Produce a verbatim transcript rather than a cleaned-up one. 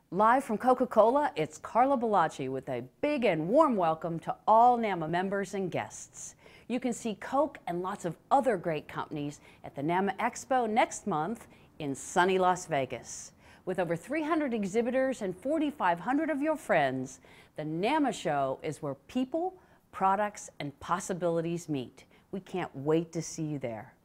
Live from Coca-Cola, it's Carla Bellacci with a big and warm welcome to all NAMA members and guests. You can see Coke and lots of other great companies at the NAMA Expo next month in sunny Las Vegas. With over three hundred exhibitors and forty-five hundred of your friends, the NAMA show is where people, products, and possibilities meet. We can't wait to see you there.